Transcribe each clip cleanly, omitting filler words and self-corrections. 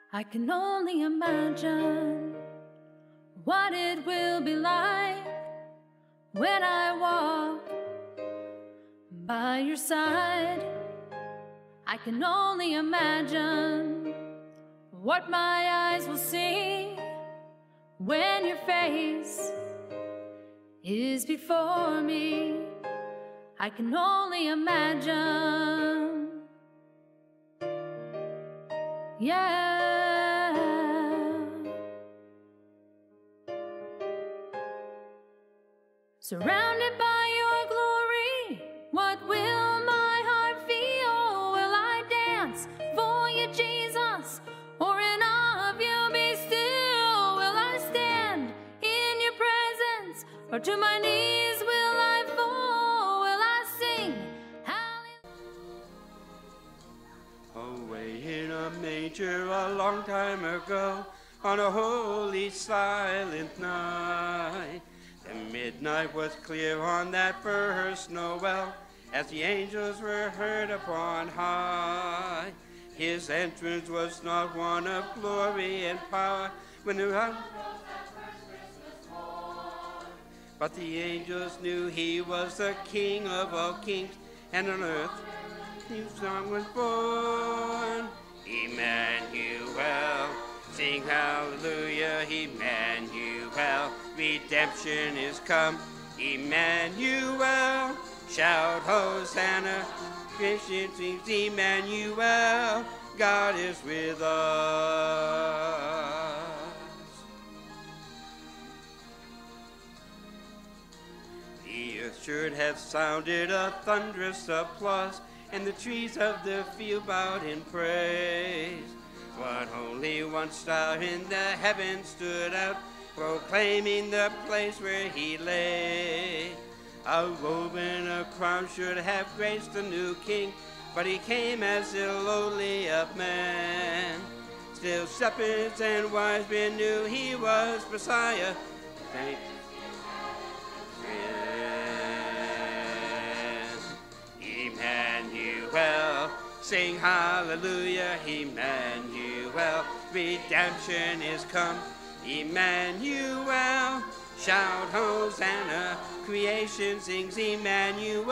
I can only imagine what it will be like when I walk by your side. I can only imagine what my eyes will see when your face is before me. I can only imagine. Yeah. Surrounded by your glory, what will my heart feel? Will I dance for you, Jesus, or in awe of you be still? Will I stand in your presence, or to my knees will I fall? Will I sing hallelujah? Away in a manger a long time ago, on a holy silent night, the midnight was clear on that first Noel, as the angels were heard upon high. His entrance was not one of glory and power, when the but the angels knew he was the King of all kings, and on earth his son was born. Emmanuel, sing hallelujah, Emmanuel, redemption is come. Emmanuel, shout Hosanna, Christian sings Emmanuel, God is with us. The earth should have sounded a thunderous applause, and the trees of the field bowed in praise. But only one star in the heavens stood out, proclaiming the place where he lay. A robe and a crown should have graced the new king, but he came as the lowly of man. Still shepherds and wise men knew he was Messiah. Emmanuel, sing hallelujah, Emmanuel, redemption is come. Emmanuel, shout Hosanna, creation sings Emmanuel.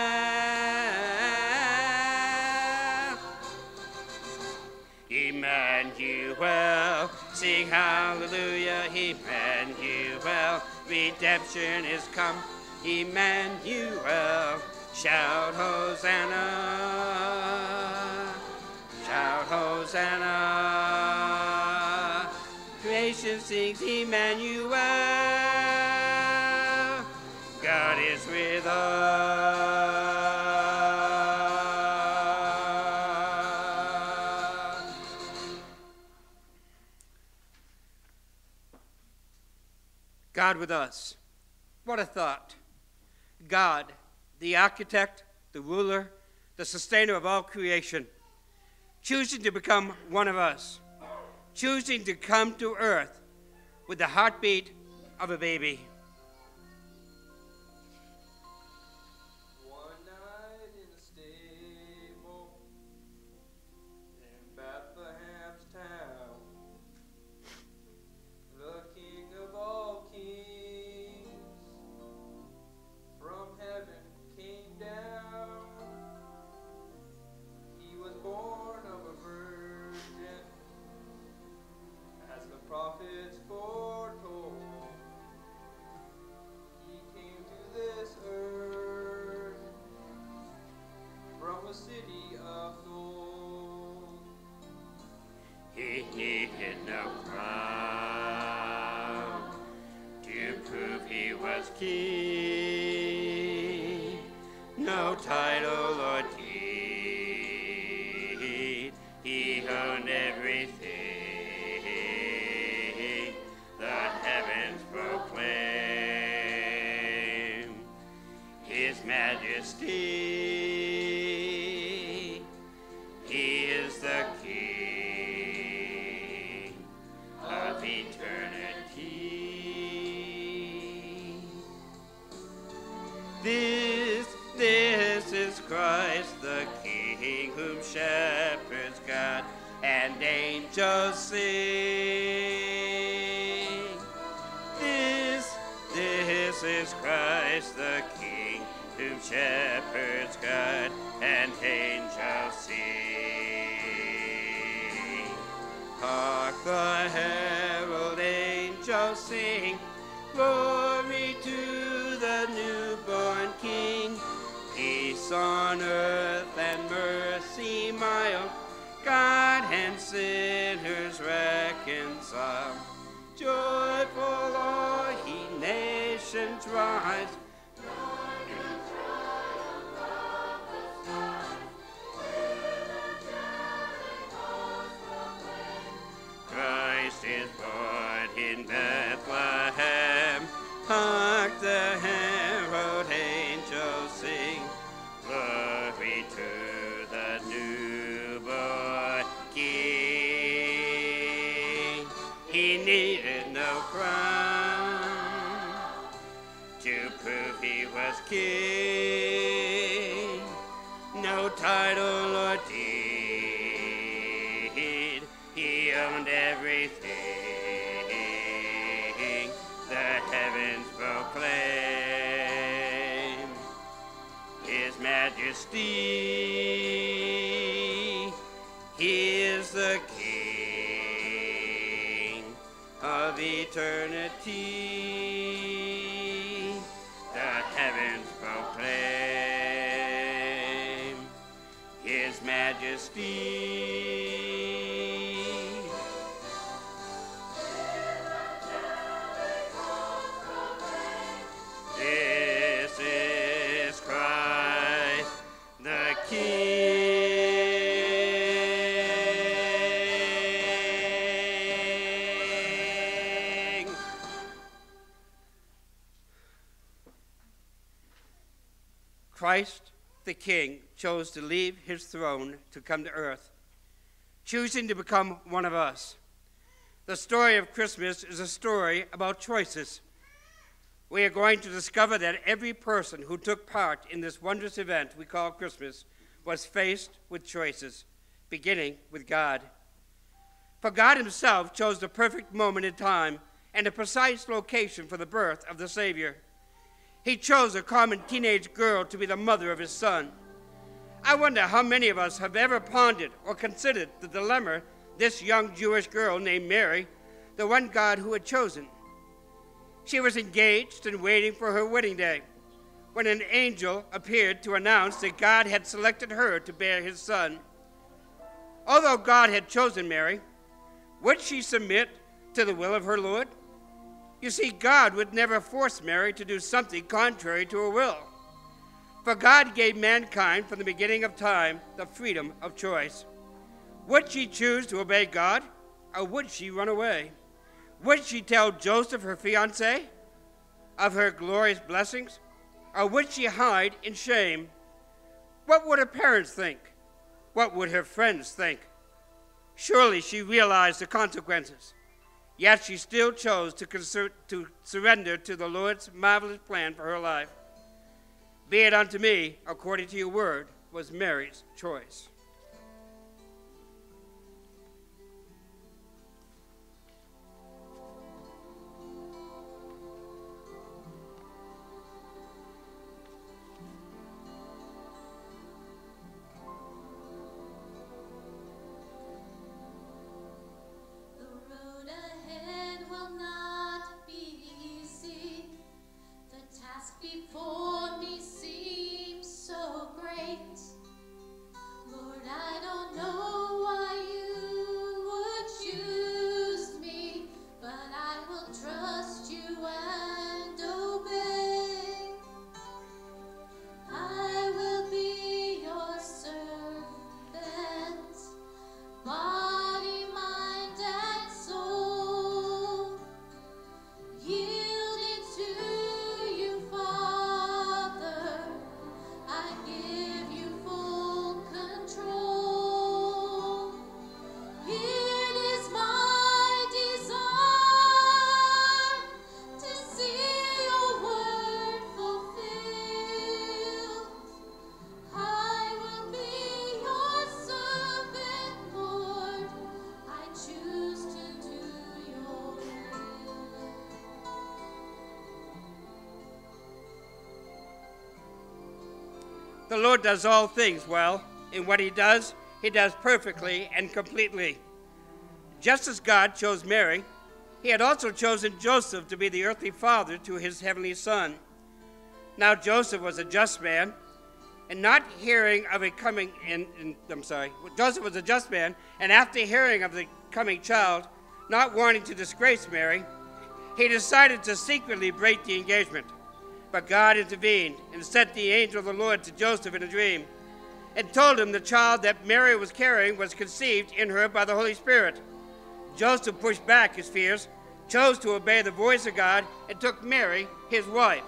Emmanuel, sing hallelujah, Emmanuel, redemption is come. Emmanuel, shout Hosanna, shout Hosanna, creation sings Emmanuel, God is with us. God with us. What a thought. God, the architect, the ruler, the sustainer of all creation, choosing to become one of us, choosing to come to earth with the heartbeat of a baby. One night in a stable in Bethlehem's town, the King of all kings from heaven came down. He was born of a virgin, as the prophets foretold. He came to this earth from a city of gold. He needed no crown to prove he was king, no title or deed, he owned everything the heavens proclaim, his majesty, he is the King of eternity. This is Christ the King, whom shepherds guard and angels sing. This is Christ the King, whom shepherds guide and angels sing. Hark the herald angels sing, glory to the newborn King. Peace on earth and mercy mild, God and sinners reconcile. Joyful all ye nations rise, Christ is born in Bethlehem. Hark the herald angels sing, glory to the newborn King. He needed no crown to prove he was king, no title or deed, he owned everything the heavens proclaim. His majesty, he is the King of eternity, the heavens proclaim his majesty. This is Christ the King. Christ the King chose to leave his throne to come to earth, choosing to become one of us. The story of Christmas is a story about choices. We are going to discover that every person who took part in this wondrous event we call Christmas was faced with choices, beginning with God. For God himself chose the perfect moment in time and a precise location for the birth of the Savior. He chose a common teenage girl to be the mother of his son. I wonder how many of us have ever pondered or considered the dilemma this young Jewish girl named Mary, the one God who had chosen. She was engaged and waiting for her wedding day when an angel appeared to announce that God had selected her to bear his son. Although God had chosen Mary, would she submit to the will of her Lord? You see, God would never force Mary to do something contrary to her will. For God gave mankind from the beginning of time the freedom of choice. Would she choose to obey God, or would she run away? Would she tell Joseph, her fiancé, of her glorious blessings, or would she hide in shame? What would her parents think? What would her friends think? Surely she realized the consequences, yet she still chose to surrender to the Lord's marvelous plan for her life. Be it unto me, according to your word, was Mary's choice. Before me seems so great, Lord. The Lord does all things well. In what he does perfectly and completely. Just as God chose Mary, he had also chosen Joseph to be the earthly father to his heavenly son. Now Joseph was a just man, and not hearing of a coming Joseph was a just man, and after hearing of the coming child, not wanting to disgrace Mary, he decided to secretly break the engagement. But God intervened and sent the angel of the Lord to Joseph in a dream and told him the child that Mary was carrying was conceived in her by the Holy Spirit. Joseph pushed back his fears, chose to obey the voice of God, and took Mary, his wife.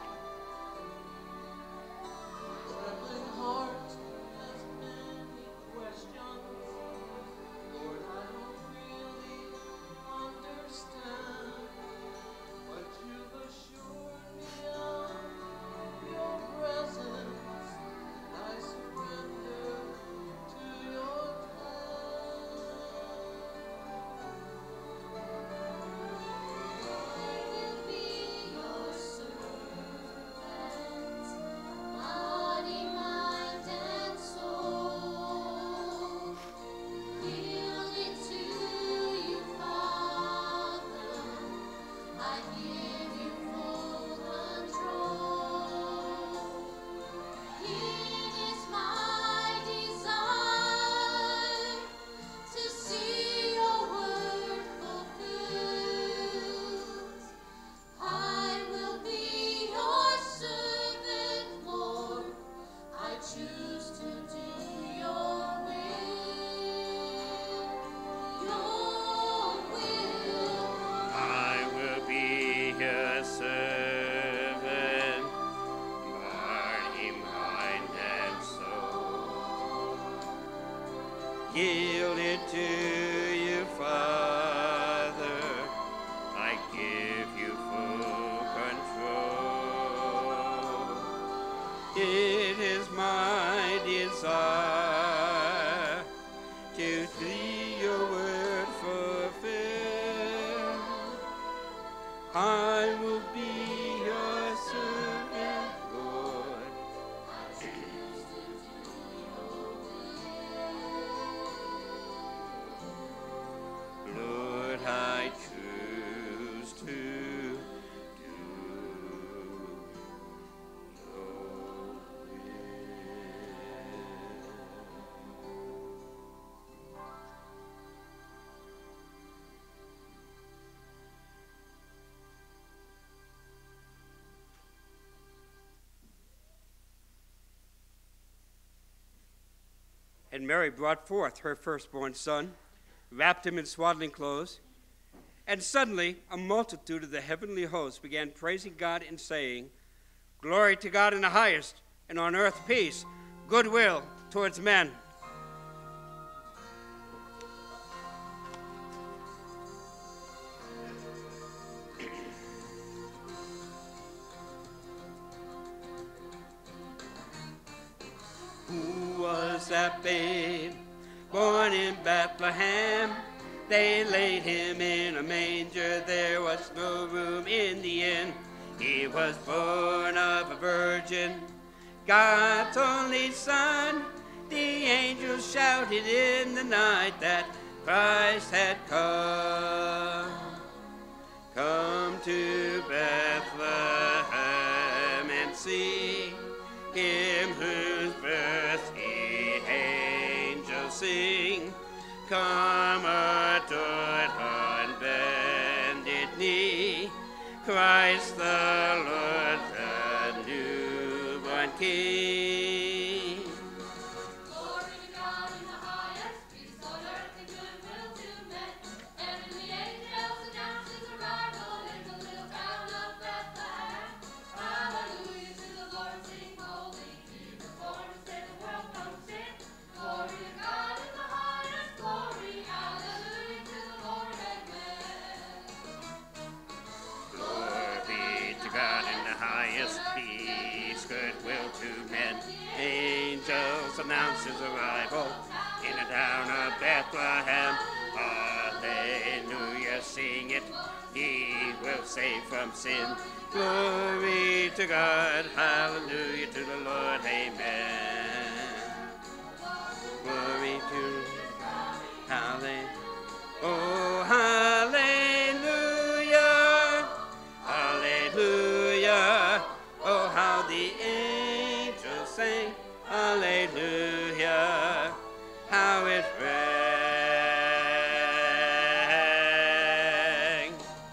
Yielded to you, Father, I give you full control. It is my desire to see your word fulfilled. I will be your servant, Lord. Lord, I choose to do your will. And Mary brought forth her firstborn son, wrapped him in swaddling clothes, and suddenly a multitude of the heavenly hosts began praising God and saying, "Glory to God in the highest, and on earth peace, goodwill towards men." Who was that babe born in Bethlehem? They laid him in a manger, there was no room in the inn. He was born of a virgin, God's only Son. The angels shouted in the night that Christ had come. Come to Bethlehem and see him whose birth the angels sing. Come, adored on bended knee, Christ the Lord, the newborn King. Glory to God in the highest, peace on earth and goodwill to men. Heavenly angels announce his arrival in the little town of Bethlehem. Hallelujah to the Lord, sing holy. Jesus born to save the world from sin. Glory to God in the highest, glory. Hallelujah to the Lord, amen. Glory to God in the highest, peace, goodwill to men. Angels announce his arrival in the town of Bethlehem. Hallelujah, sing it. He will save from sin. Glory to God, hallelujah to the Lord, amen. Glory to hallelujah. Oh, hallelujah, hallelujah. Oh, how the angels sing, hallelujah, how it rang.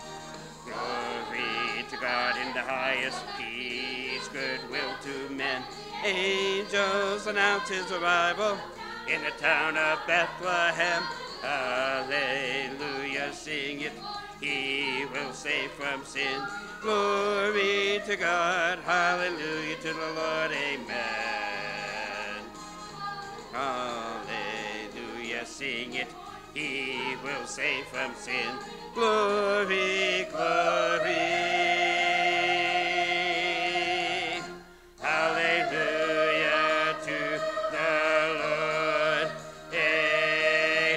Glory to God in the highest peace, goodwill to men. Angels announce his arrival in the town of Bethlehem. Hallelujah, sing it, he will save from sin. Glory to God, hallelujah to the Lord, amen. Hallelujah, sing it, he will save from sin. Glory, glory. Hallelujah to the Lord, amen.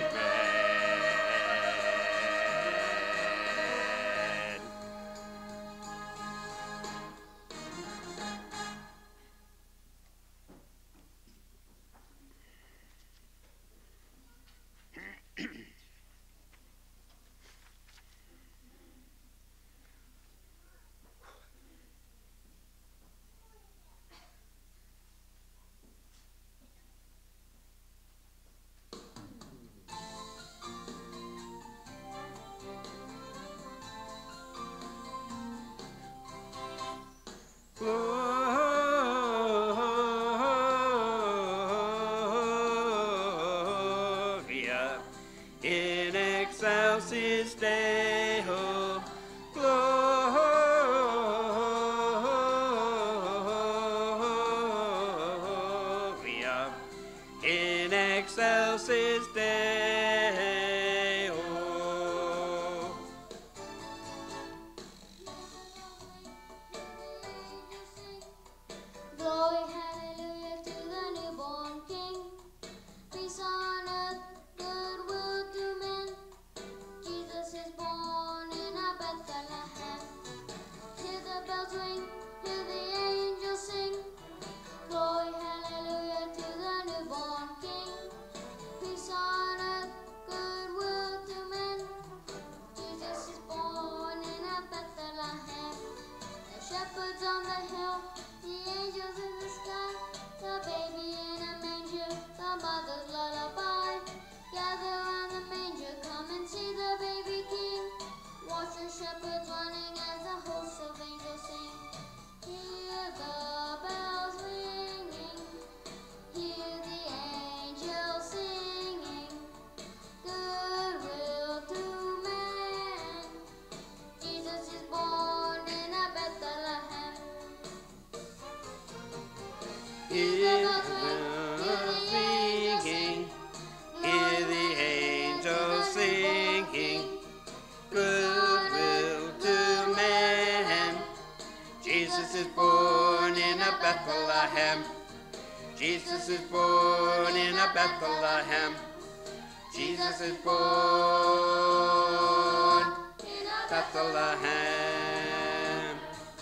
Gloria in excelsis Deo. Gloria in excelsis Deo. Glory, hallelujah to the newborn King. Peace on earth, goodwill to men. Jesus is born in a Bethlehem. Hear the bells ring, hear the angels sing. Glory, hallelujah to the newborn King. Peace on earth, goodwill to men. Jesus is born in a Bethlehem. The shepherds on the hill, the angels in the sky, the baby in a manger, the mother's lullaby. Gather round the manger, come and see the baby King. Watch the shepherds running as the hosts of angels sing. Hear the bells ringing, hear the angels singing. Goodwill to men, Jesus is born in a Bethlehem. Hear the bells ringing, hear the angels singing. Goodwill to man. Jesus is born in a Bethlehem. Jesus is born in a Bethlehem. Jesus is born in a Bethlehem.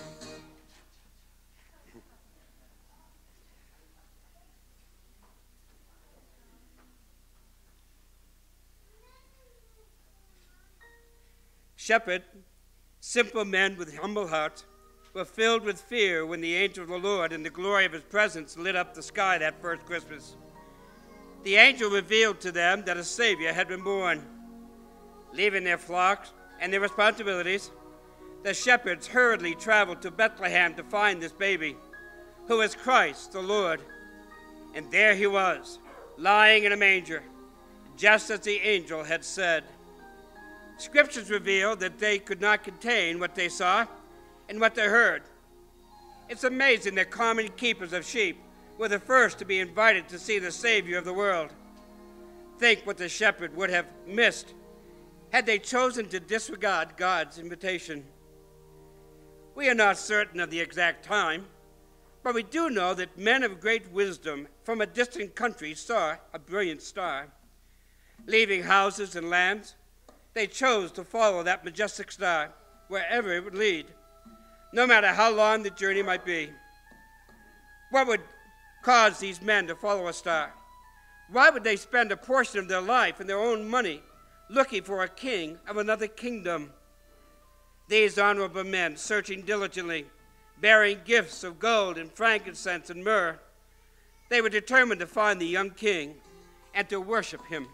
Shepherd, simple men with humble hearts, were filled with fear when the angel of the Lord and the glory of his presence lit up the sky that first Christmas. The angel revealed to them that a Savior had been born. Leaving their flocks and their responsibilities, the shepherds hurriedly traveled to Bethlehem to find this baby, who is Christ the Lord. And there he was, lying in a manger, just as the angel had said. Scriptures reveal that they could not contain what they saw and what they heard. It's amazing that common keepers of sheep were the first to be invited to see the Savior of the world. Think what the shepherd would have missed had they chosen to disregard God's invitation. We are not certain of the exact time, but we do know that men of great wisdom from a distant country saw a brilliant star. Leaving houses and lands, they chose to follow that majestic star wherever it would lead, no matter how long the journey might be. What would cause these men to follow a star? Why would they spend a portion of their life and their own money looking for a king of another kingdom? These honorable men, searching diligently, bearing gifts of gold and frankincense and myrrh, they were determined to find the young king and to worship him.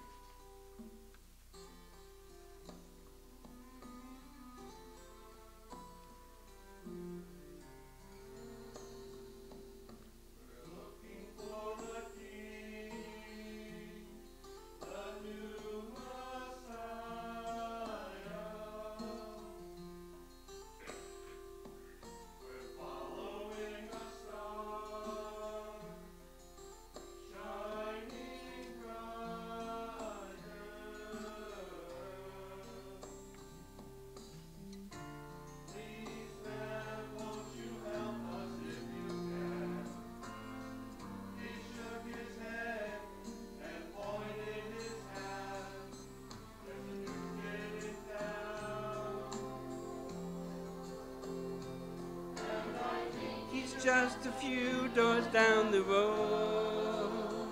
Just a few doors down the road.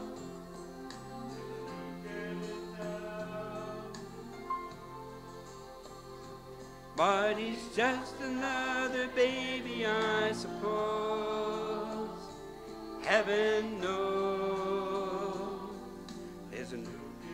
But he's just another baby, I suppose. Heaven knows there's a new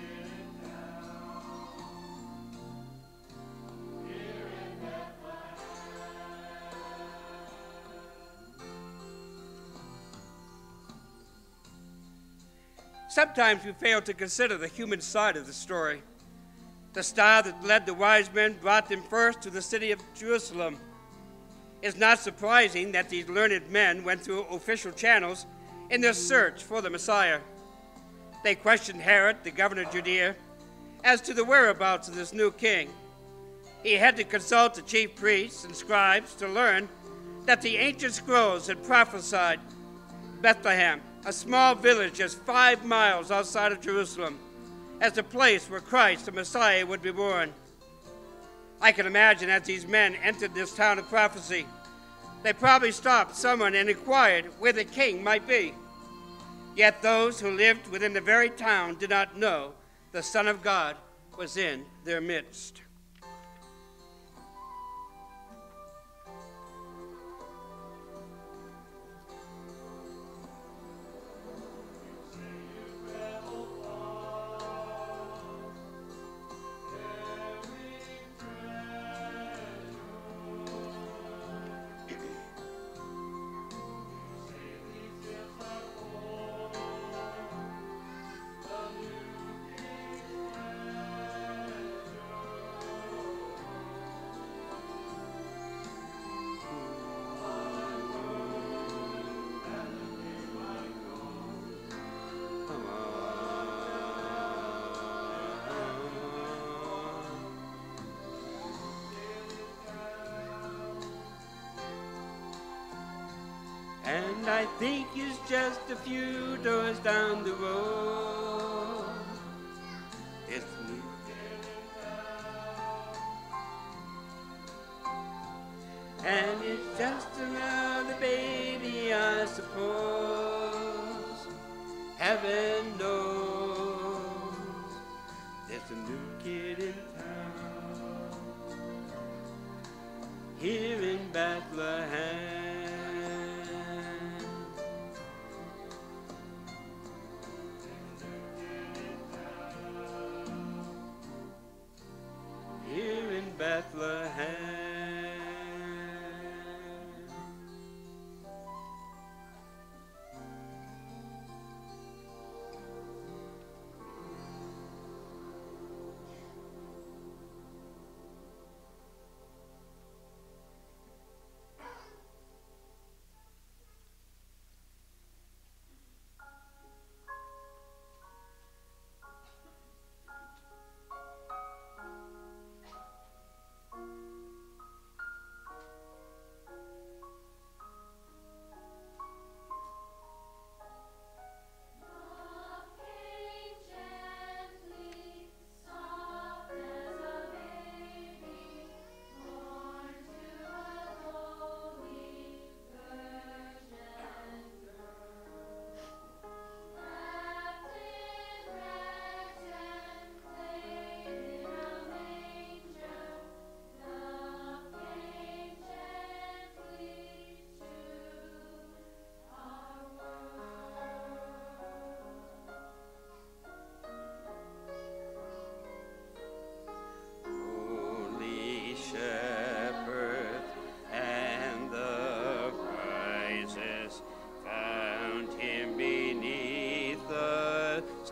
Sometimes we fail to consider the human side of the story. The star that led the wise men brought them first to the city of Jerusalem. It's not surprising that these learned men went through official channels in their search for the Messiah. They questioned Herod, the governor of Judea, as to the whereabouts of this new king. He had to consult the chief priests and scribes to learn that the ancient scrolls had prophesied Bethlehem, a small village just 5 miles outside of Jerusalem, as the place where Christ, the Messiah, would be born. I can imagine as these men entered this town of prophecy, they probably stopped someone and inquired where the king might be. Yet those who lived within the very town did not know the Son of God was in their midst. And I think it's just a few doors down the road. It's me. And it's just another baby, I suppose. Heaven knows there's a new kid in town here in Bethlehem. Bethlehem.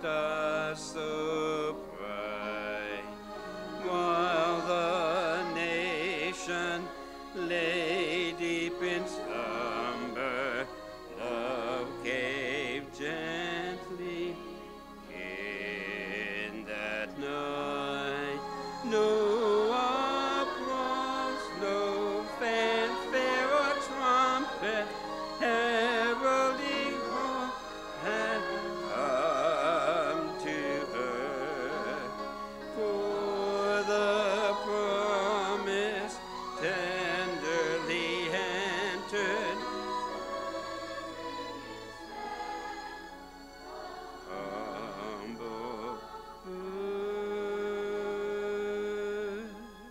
us so bright, while the nation lay deep in slumber, love came gently in that night. No applause, no fanfare or trumpet, heralding hope had come to her, for the promise tenderly entered. Humble birth.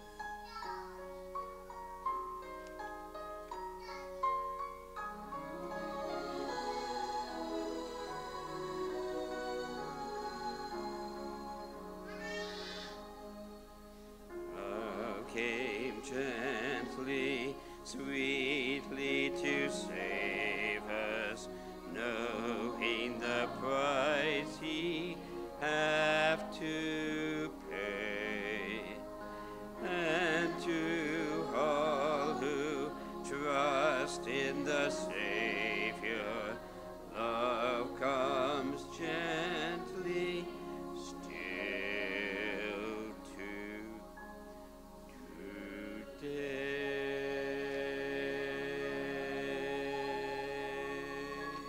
Love came gently, sweetly to save us, knowing the price he have to pay. And to all who trust in the Savior, love comes gently still today.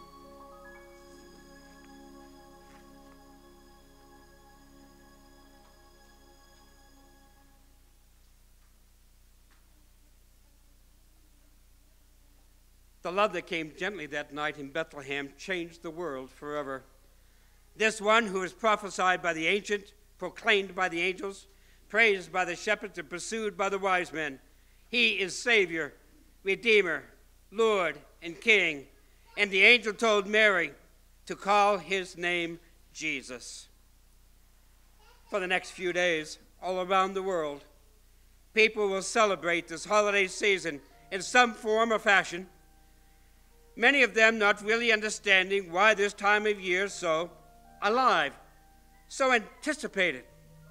The love that came gently that night in Bethlehem changed the world forever. This one who is prophesied by the ancient, proclaimed by the angels, praised by the shepherds, and pursued by the wise men. He is Savior, Redeemer, Lord, and King. And the angel told Mary to call his name Jesus. For the next few days, all around the world, people will celebrate this holiday season in some form or fashion, many of them not really understanding why this time of year is so alive, so anticipated,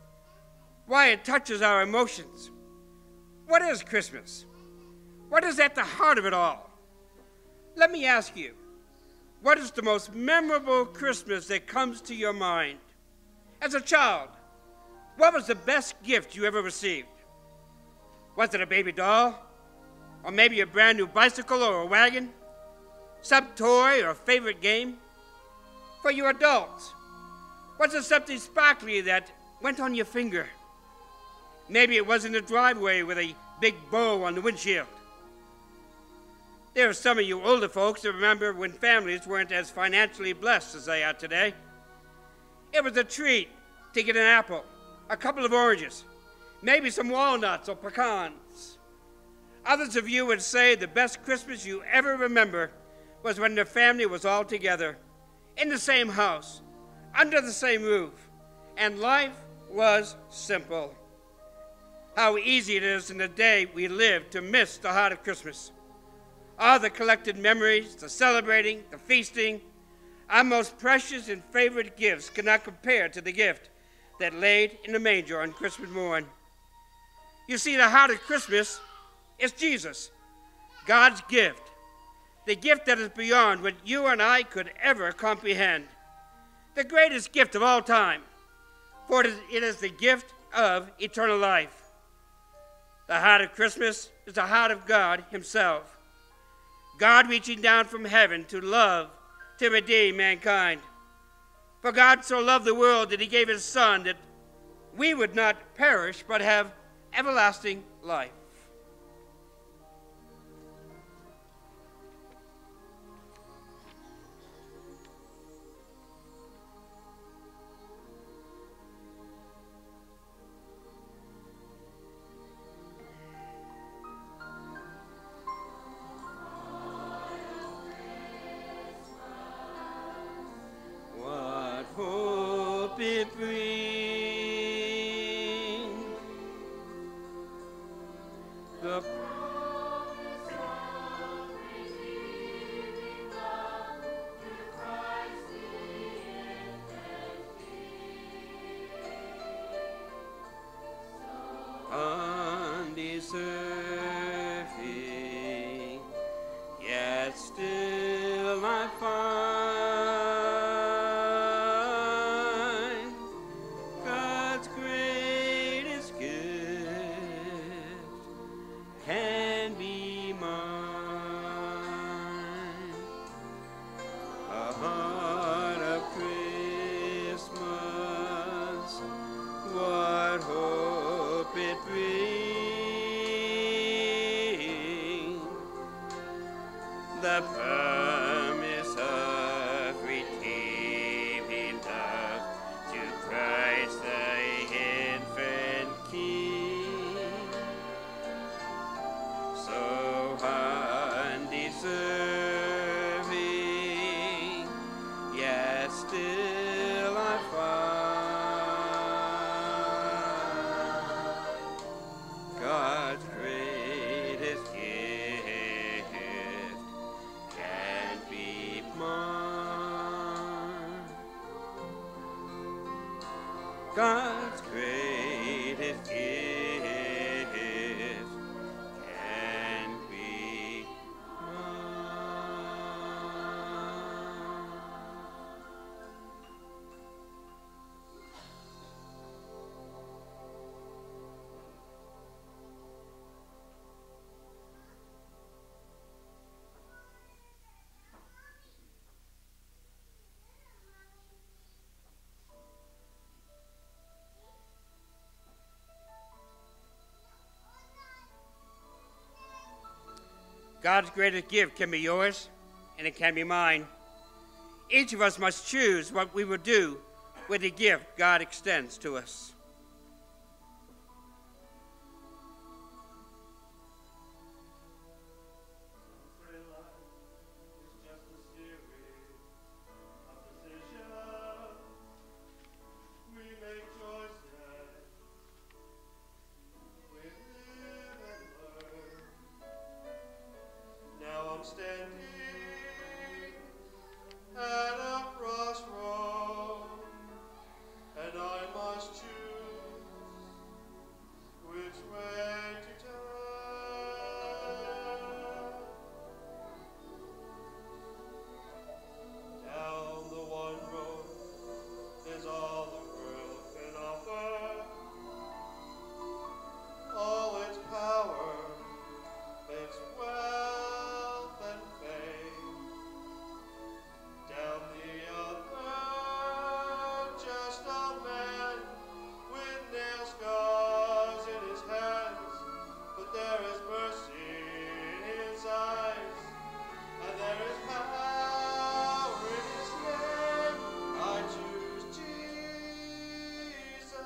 why it touches our emotions. What is Christmas? What is at the heart of it all? Let me ask you, what is the most memorable Christmas that comes to your mind? As a child, what was the best gift you ever received? Was it a baby doll? Or maybe a brand new bicycle or a wagon? Some toy or favorite game? For you adults, was it something sparkly that went on your finger? Maybe it was in the driveway with a big bow on the windshield. There are some of you older folks that remember when families weren't as financially blessed as they are today. It was a treat to get an apple, a couple of oranges, maybe some walnuts or pecans. Others of you would say the best Christmas you ever remember was when the family was all together, in the same house, under the same roof, and life was simple. How easy it is in the day we live to miss the heart of Christmas. All the collected memories, the celebrating, the feasting, our most precious and favorite gifts cannot compare to the gift that laid in the manger on Christmas morn. You see, the heart of Christmas is Jesus, God's gift, the gift that is beyond what you and I could ever comprehend, the greatest gift of all time, for it is the gift of eternal life. The heart of Christmas is the heart of God himself, God reaching down from heaven to love, to redeem mankind. For God so loved the world that he gave his Son that we would not perish but have everlasting life. What hope it brings, find God's greatest gift can be mine. A heart of Christmas, what hope it brings. The promise of redeeming love to Christ the infant King. So undeserving, yet still I find God's greatest gift can be mine. God's greatest gift can be mine. God's greatest gift can be yours, and it can be mine. Each of us must choose what we will do with the gift God extends to us. Standing at a crossroad, and I must choose which way to turn. Down the one road is all the world can offer, all its power, its wealth and fame. Down the other, just a man with nail scars in his hands, but there is mercy in his eyes, and there is power in his name. I choose Jesus.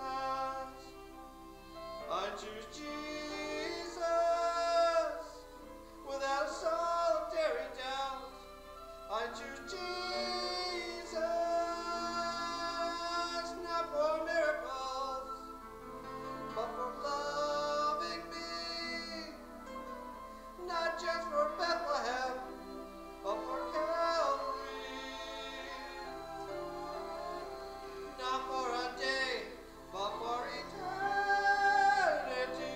I choose Jesus. Without a solitary doubt, I choose Jesus, not for miracles, but for loving me, not just for Bethlehem, but for Calvary, not for a day, but for eternity.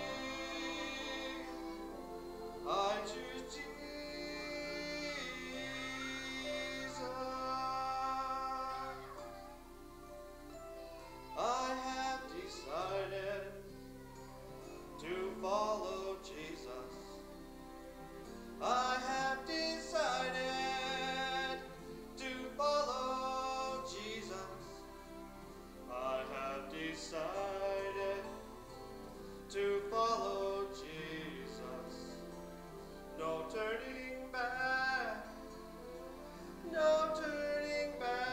I choose Jesus. I have decided to follow Jesus. I have decided to follow Jesus. I have decided to follow Jesus. No turning back, no turning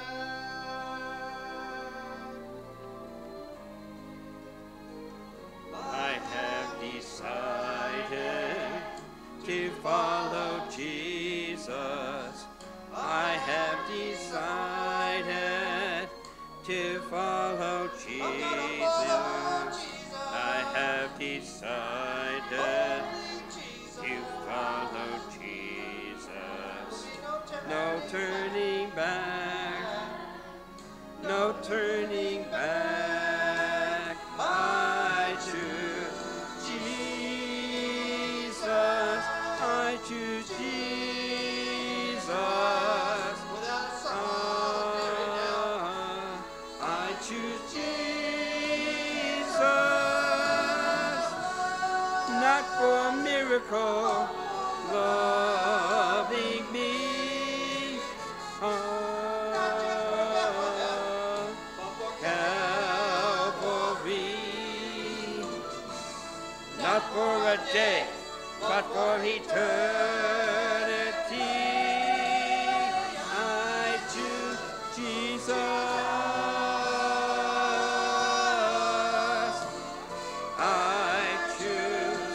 back. I have decided to follow Jesus. I have decided to follow Jesus. I have decided to follow Jesus. No turning back, no turning back. I choose Jesus. I choose Jesus. miracle, loving me. Calvary, not for a day, but for eternity. I choose Jesus. I choose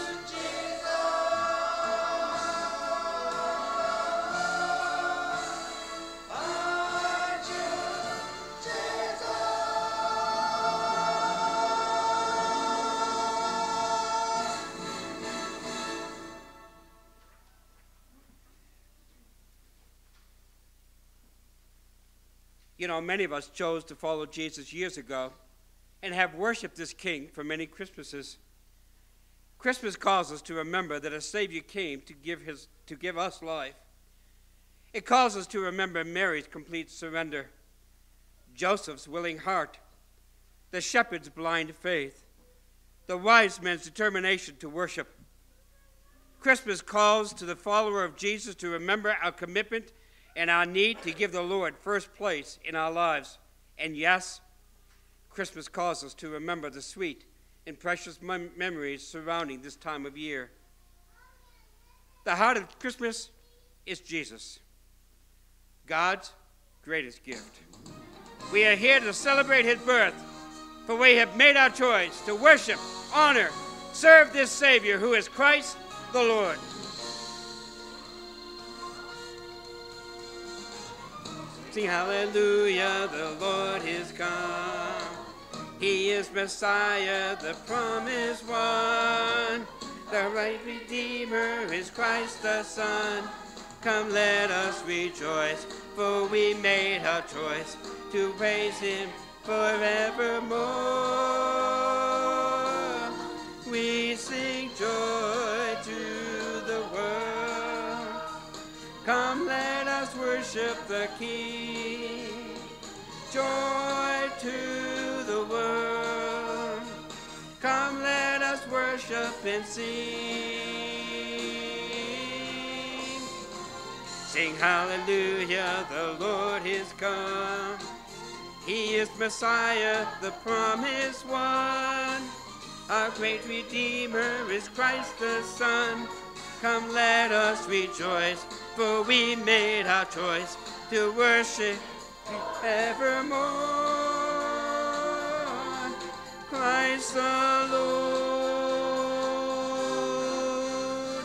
You know, many of us chose to follow Jesus years ago and have worshiped this King for many Christmases. Christmas calls us to remember that a Savior came to give us life. It calls us to remember Mary's complete surrender, Joseph's willing heart, the shepherd's blind faith, the wise men's determination to worship. Christmas calls to the follower of Jesus to remember our commitment and our need to give the Lord first place in our lives. And yes, Christmas calls us to remember the sweet and precious memories surrounding this time of year. The heart of Christmas is Jesus, God's greatest gift. We are here to celebrate his birth, for we have made our choice to worship, honor, serve this Savior who is Christ the Lord. Sing hallelujah, the Lord is come. He is Messiah, the promised one. The right Redeemer is Christ the Son. Come, let us rejoice, for we made our choice to praise him forevermore. We sing joy to the world. Come, let us worship the King. Joy to the world. Come, let us worship and sing. Sing hallelujah, the Lord is come. He is Messiah, the promised one. Our great Redeemer is Christ the Son. Come, let us rejoice, for we made our choice to worship evermore. Christ the Lord.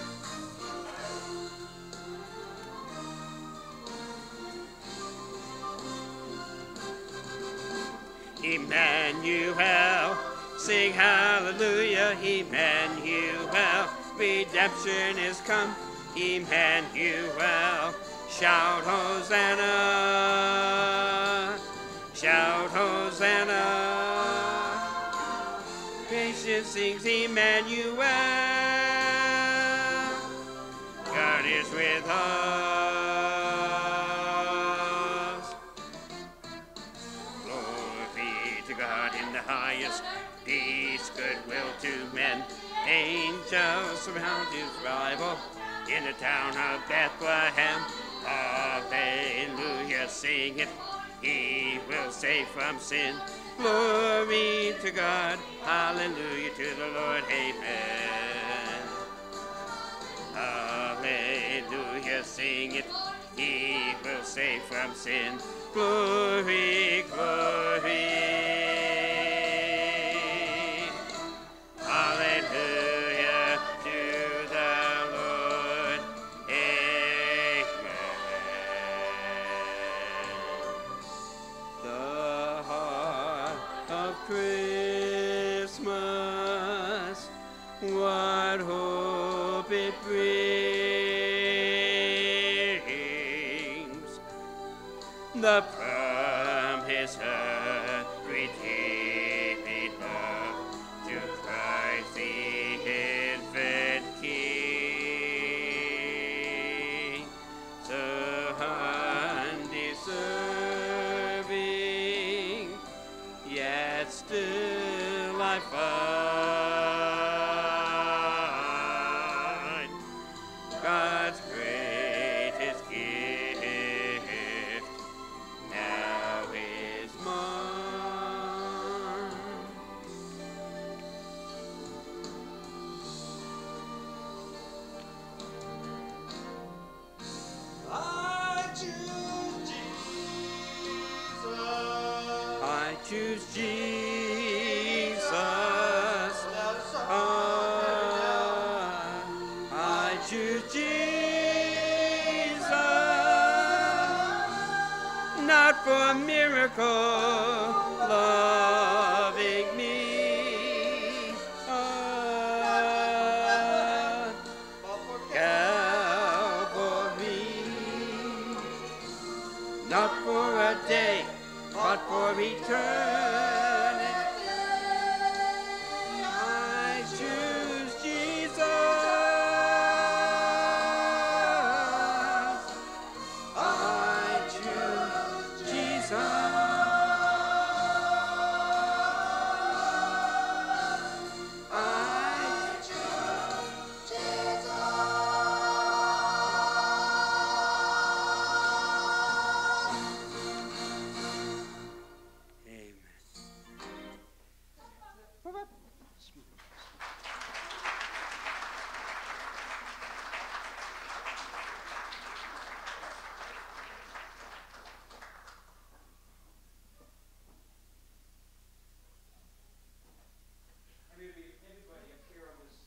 Emmanuel, sing hallelujah, Emmanuel. Redemption is come, Emmanuel. Shout Hosanna, shout Hosanna. Creation sings Emmanuel. God is with us. Glory to God in the highest, peace, goodwill to men. Angels surround his rival in the town of Bethlehem. Hallelujah, sing it, he will save from sin. Glory to God, hallelujah to the Lord, amen. Hallelujah, sing it, he will save from sin. Glory, glory. Hallelujah to the Lord, amen. The heart of Christmas, what hope it brings. The promise of redeeming love to Christ the infant King, so undeserving, yet still I find choose Jesus. I choose Jesus. Not for a miracle loving me. Calvary. Not for a day, but for eternity. I choose Jesus. I choose Jesus. I choose Jesus. Everybody up here on this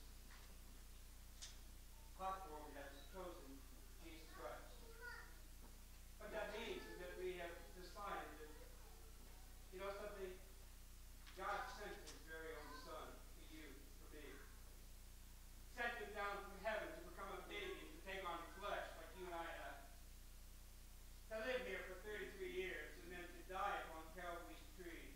platform has chosen Jesus Christ. What that means is that we have decided that, you know something, God sent his very own son for you, for me. Sent him down from heaven to become a baby, to take on flesh like you and I have. To live here for 33 years and then to die upon Calvary's tree.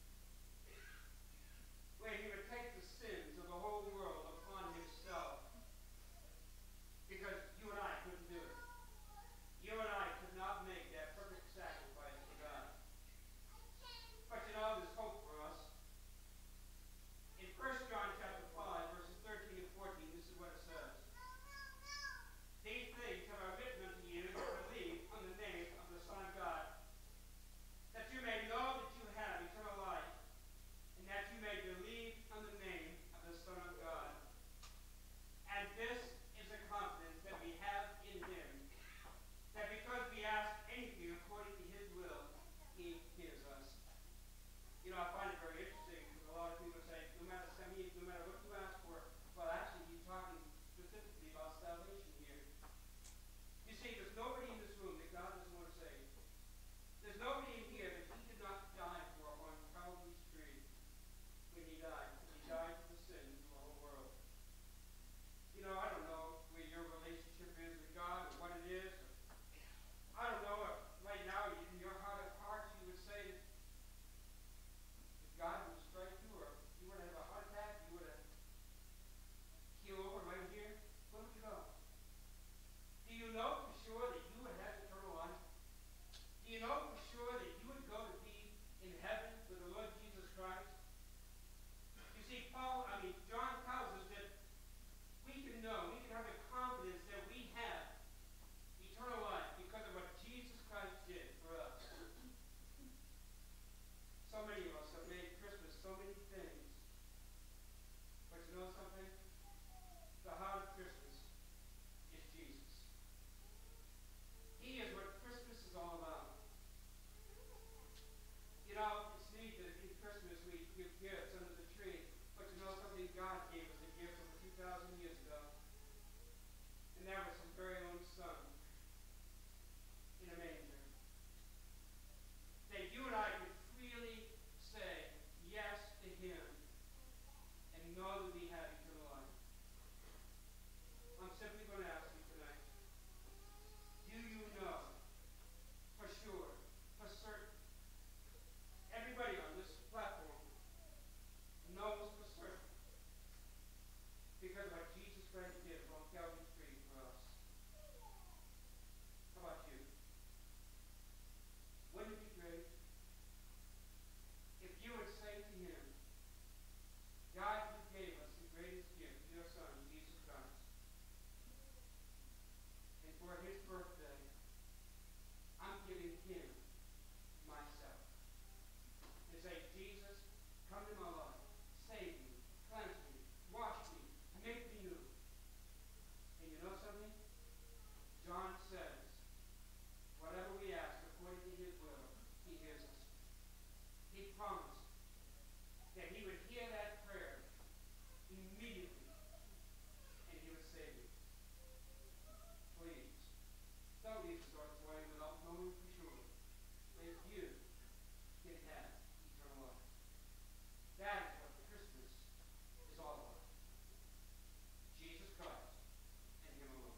Where he would take the sins of the whole world upon himself. Because you and I couldn't do it. You and I could not make that perfect sacrifice for God. But you know, there's hope for us. In 1 John chapter 5, verses 13 and 14, this is what it says. These things have I written unto you that believe on the name of the Son of God, that you may know that you have eternal life, and that you may believe on the name of the Son of God. And this is the confidence that we have in him, that because we ask anything according to his will, he hears us. You know, I find it very interesting because a lot of people say, no matter what you ask for, well, actually, he's talking specifically about salvation here. You see, there's nobody in this room that God doesn't want to save. There's nobody in here that he did not die for on Calvary's tree when he died. He died for the sins of the whole world. You know, I don't know where your relationship is with God or what it is. I don't know if right now in your heart of hearts you would say that if God would strike you or you would have a heart attack, you would have keel over right here, where would you go? Do you know for sure that you would have eternal life? Do you know for sure that you would go to be in heaven with the Lord Jesus Christ? You see, John tells us that we can know, we can have the confidence that we have eternal life because of what Jesus Christ did for us. So many of us have made Christmas so many things. But you know something? The heart of Christmas is Jesus. He is what Christmas is all about. You know, it's neat that in Christmas we give gifts under the tree. But you know something? God gave us a gift over 2,000 years ago. And that was his very own son in a manger. That you and I could freely say yes to him and know that we have eternal life. I'm simply going to ask you tonight, do you know for sure, for certain, everybody on this platform knows for certain because of what Jesus Christ did on Calvary's tree for us? How about you? Wouldn't it be great if you would say to him, God, you gave us the greatest gift, your son, Jesus Christ. And for his birthday, I'm giving him myself. And say, Jesus, come to my life. Save me, cleanse me, wash me, make me new. And you know something? John says, whatever we ask according to his will, he hears us. He promised that he would hear that prayer immediately and he would save you. Please, don't leave the Lord's way without knowing for sure that you can have eternal life. That is what Christmas is all about. Jesus Christ and him alone.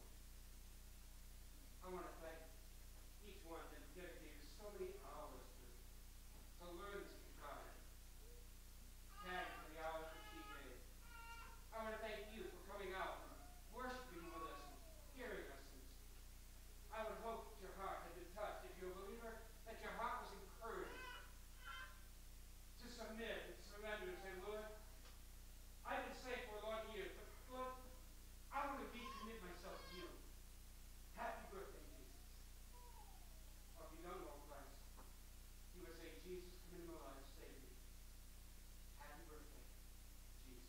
I want to thank each one that dedicated so many hours to learn this guitar. Patty for the hours that she gave. I want to thank you for coming out and worshiping with us and hearing us. And I would hope that your heart had been touched. If you're a believer, that your heart was encouraged to submit and surrender and say, Lord, I've been saved for a long years, but Lord, I want to recommit myself to you. Happy birthday, Jesus. Or if you don't know Christ, you would say, Jesus, come into my life, save me. Happy birthday, Jesus.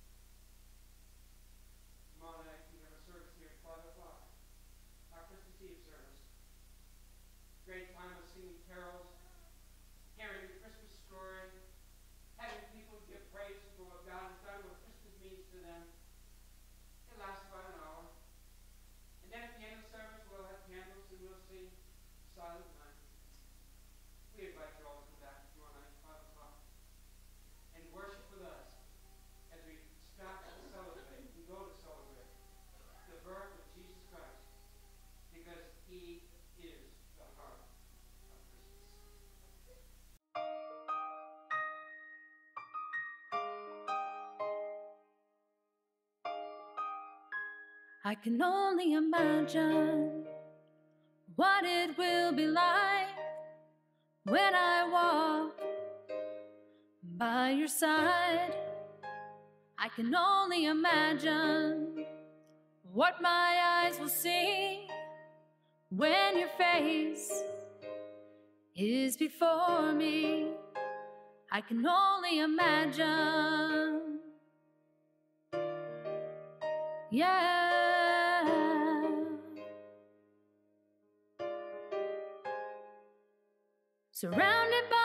Tomorrow night we have a service here at 5 o'clock. Our Christmas Eve service. Great time of singing carols, hearing the Christmas story, having people give praise for what God has done, what Christmas means to them. It lasts about an hour. And then at the end of the service, we'll have candles and we'll sing Silent Night. We invite you all to come back tomorrow night at 5 o'clock and worship with us as we stop to celebrate, we go to celebrate the birth of Jesus Christ, because he is the heart of Christmas. I can only imagine what it will be like when I walk by your side. I can only imagine what my eyes will see when your face is before me. I can only imagine. Yeah. Surrounded by